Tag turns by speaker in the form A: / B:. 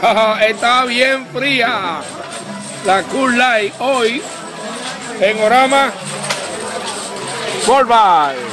A: Está bien fría la Coors Light hoy en Orama Worldwide.